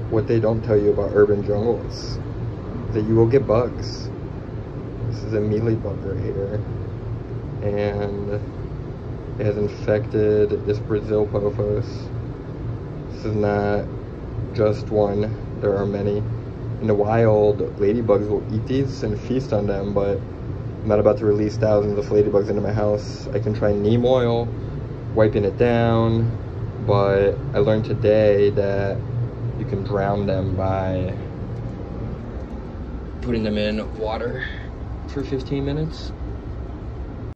what they don't tell you about urban jungles, that you will get bugs. This is a mealybug right here, and it has infected this Brazil Pothos. This is not just one, there are many. In the wild, ladybugs will eat these and feast on them, but I'm not about to release thousands of ladybugs into my house. I can try neem oil, wiping it down, but I learned today that you can drown them by putting them in water for 15 minutes.